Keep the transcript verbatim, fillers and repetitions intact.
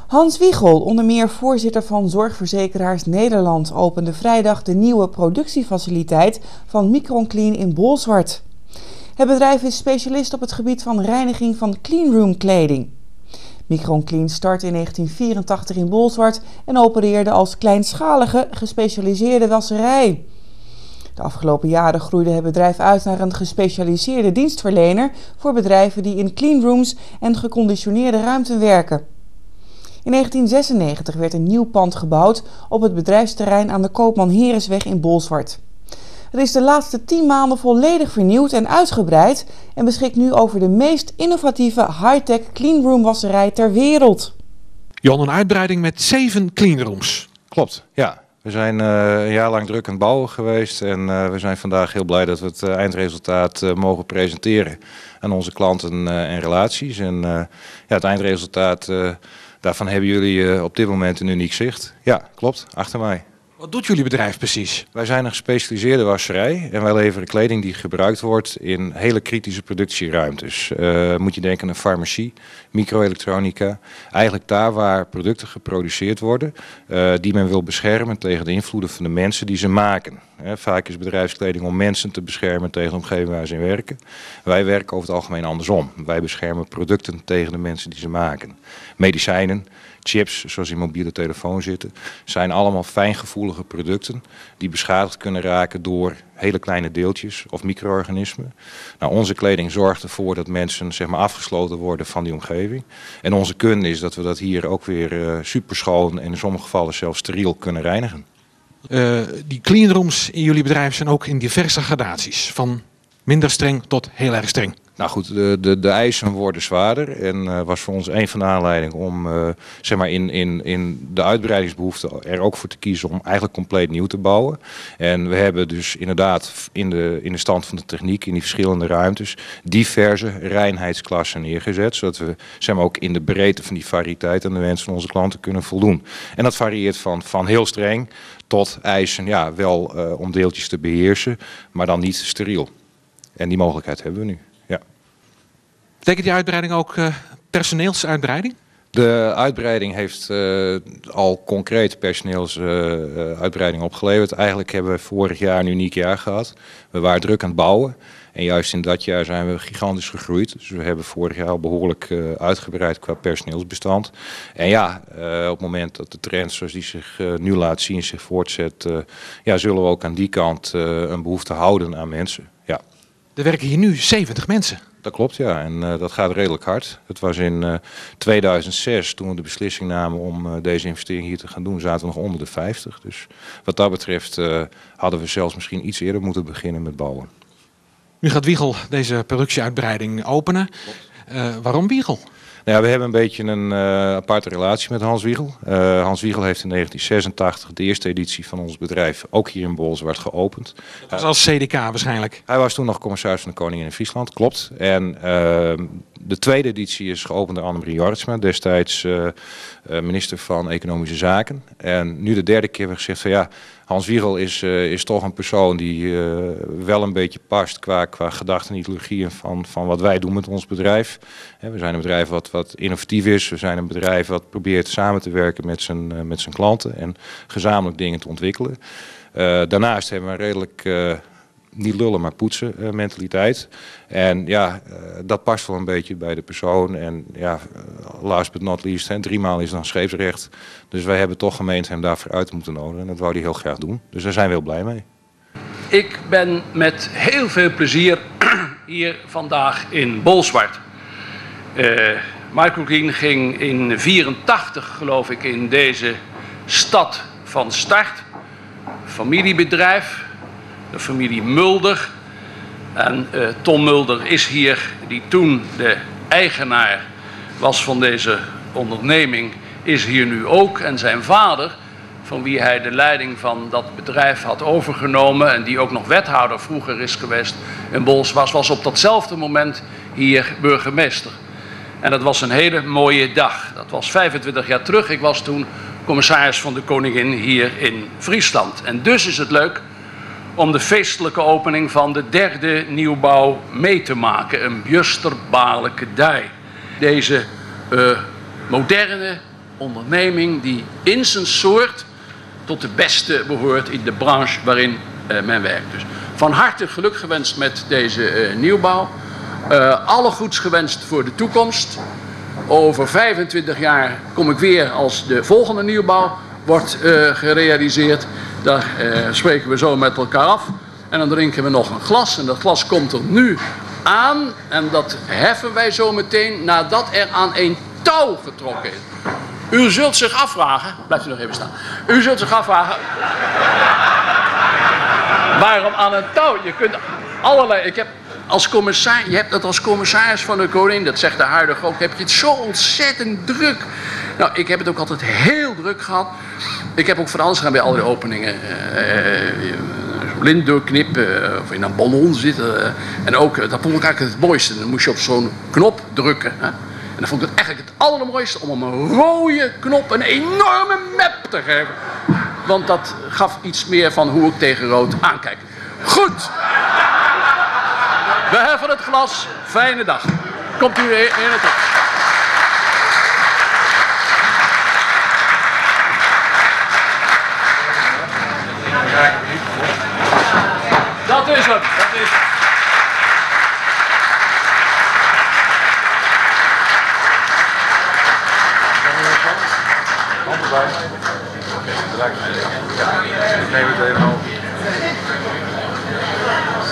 Hans Wiegel, onder meer voorzitter van Zorgverzekeraars Nederland, opende vrijdag de nieuwe productiefaciliteit van Micronclean in Bolsward. Het bedrijf is specialist op het gebied van reiniging van cleanroom kleding. Micronclean startte in negentien vierentachtig in Bolsward en opereerde als kleinschalige, gespecialiseerde wasserij. De afgelopen jaren groeide het bedrijf uit naar een gespecialiseerde dienstverlener voor bedrijven die in cleanrooms en geconditioneerde ruimten werken. In negentien zesennegentig werd een nieuw pand gebouwd op het bedrijfsterrein aan de Koopman Heresweg in Bolsward. Het is de laatste tien maanden volledig vernieuwd en uitgebreid en beschikt nu over de meest innovatieve high-tech cleanroom wasserij ter wereld. Jon, een uitbreiding met zeven cleanrooms. Klopt, ja. We zijn uh, een jaar lang druk aan het bouwen geweest en uh, we zijn vandaag heel blij dat we het uh, eindresultaat uh, mogen presenteren aan onze klanten uh, en relaties. En uh, ja, het eindresultaat, uh, daarvan hebben jullie uh, op dit moment een uniek zicht. Ja, klopt, achter mij. Wat doet jullie bedrijf precies? Wij zijn een gespecialiseerde wasserij en wij leveren kleding die gebruikt wordt in hele kritische productieruimtes. Uh, moet je denken aan een farmacie, microelektronica. Eigenlijk daar waar producten geproduceerd worden uh, die men wil beschermen tegen de invloeden van de mensen die ze maken. He, vaak is bedrijfskleding om mensen te beschermen tegen de omgeving waar ze in werken. Wij werken over het algemeen andersom. Wij beschermen producten tegen de mensen die ze maken. Medicijnen, chips, zoals in mobiele telefoon zitten, zijn allemaal fijngevoelige producten die beschadigd kunnen raken door hele kleine deeltjes of micro-organismen. Nou, onze kleding zorgt ervoor dat mensen zeg maar, afgesloten worden van die omgeving. En onze kunde is dat we dat hier ook weer uh, superschoon en in sommige gevallen zelfs steriel kunnen reinigen. Uh, die cleanrooms in jullie bedrijf zijn ook in diverse gradaties, van minder streng tot heel erg streng. Nou goed, de, de, de eisen worden zwaarder en uh, was voor ons een van de aanleidingen om uh, zeg maar in, in, in de uitbreidingsbehoefte er ook voor te kiezen om eigenlijk compleet nieuw te bouwen. En we hebben dus inderdaad in de, in de stand van de techniek, in die verschillende ruimtes, diverse reinheidsklassen neergezet. Zodat we zeg maar, ook in de breedte van die variëteit aan de wensen van onze klanten kunnen voldoen. En dat varieert van, van heel streng tot eisen ja, wel uh, om deeltjes te beheersen, maar dan niet steriel. En die mogelijkheid hebben we nu. Ja. Betekent die uitbreiding ook uh, personeelsuitbreiding? De uitbreiding heeft uh, al concreet personeelsuitbreiding uh, opgeleverd. Eigenlijk hebben we vorig jaar een uniek jaar gehad. We waren druk aan het bouwen. En juist in dat jaar zijn we gigantisch gegroeid. Dus we hebben vorig jaar al behoorlijk uh, uitgebreid qua personeelsbestand. En ja, uh, op het moment dat de trend zoals die zich uh, nu laat zien zich voortzet, uh, ja, zullen we ook aan die kant uh, een behoefte houden aan mensen. Ja. Er werken hier nu zeventig mensen. Dat klopt, ja. En uh, dat gaat redelijk hard. Het was in uh, tweeduizend zes, toen we de beslissing namen om uh, deze investering hier te gaan doen, zaten we nog onder de vijftig. Dus wat dat betreft uh, hadden we zelfs misschien iets eerder moeten beginnen met bouwen. Nu gaat Wiegel deze productieuitbreiding openen. Uh, waarom Wiegel? Nou ja, we hebben een beetje een uh, aparte relatie met Hans Wiegel. Uh, Hans Wiegel heeft in negentien zesentachtig de eerste editie van ons bedrijf ook hier in Bolsward geopend. Dat was als C D K waarschijnlijk. Hij was toen nog commissaris van de Koningin in Friesland, klopt. En uh, de tweede editie is geopend door Annemarie Jorritsma, destijds uh, uh, minister van Economische Zaken. En nu de derde keer hebben we gezegd van ja, Hans Wiegel is, uh, is toch een persoon die uh, wel een beetje past qua, qua gedachten en ideologieën van, van wat wij doen met ons bedrijf. He, we zijn een bedrijf wat, wat innovatief is. We zijn een bedrijf wat probeert samen te werken met zijn, uh, met zijn klanten en gezamenlijk dingen te ontwikkelen. Uh, daarnaast hebben we een redelijk, uh, niet lullen maar poetsen uh, mentaliteit. En ja, uh, dat past wel een beetje bij de persoon. En ja, uh, last but not least, hè, drie maal is dan scheepsrecht. Dus wij hebben toch gemeend hem daarvoor uit moeten nodigen. En dat wou hij heel graag doen. Dus daar zijn we heel blij mee. Ik ben met heel veel plezier hier vandaag in Bolsward. Uh, Microclean ging in vierentachtig, geloof ik, in deze stad van start. Familiebedrijf, de familie Mulder. En uh, Tom Mulder is hier, die toen de eigenaar was van deze onderneming, is hier nu ook. En zijn vader, van wie hij de leiding van dat bedrijf had overgenomen en die ook nog wethouder vroeger is geweest in Bolsward, was op datzelfde moment hier burgemeester. En dat was een hele mooie dag. Dat was vijfentwintig jaar terug. Ik was toen commissaris van de Koningin hier in Friesland. En dus is het leuk om de feestelijke opening van de derde nieuwbouw mee te maken. Een bjusterbaarlijke dij. Deze uh, moderne, onderneming die in zijn soort tot de beste behoort in de branche waarin uh, men werkt. Dus van harte geluk gewenst met deze uh, nieuwbouw. Uh, alle goeds gewenst voor de toekomst. Over vijfentwintig jaar kom ik weer als de volgende nieuwbouw wordt uh, gerealiseerd. Daar uh, spreken we zo met elkaar af. En dan drinken we nog een glas. En dat glas komt er nu aan. En dat heffen wij zo meteen nadat er aan een touw getrokken is. U zult zich afvragen... Blijft u nog even staan. U zult zich afvragen... waarom aan een touw? Je kunt allerlei... Ik heb als commissaris... Je hebt dat als commissaris van de koning... Dat zegt de huidige ook... Heb je het zo ontzettend druk. Nou, ik heb het ook altijd heel druk gehad. Ik heb ook van alles gedaan bij al die openingen. Uh, uh, lint doorknippen, uh, of in een ballon zitten. Uh, en ook, uh, dat vond ik eigenlijk het mooiste. Dan moest je op zo'n knop drukken. Hè? En dan vond ik het eigenlijk het allermooiste om op een rode knop een enorme map te geven. Want dat gaf iets meer van hoe ik tegen rood aankijk. Goed! We heffen het glas. Fijne dag. Komt u in het op. Dat is hem. Dat is hem. Ik neem het even op.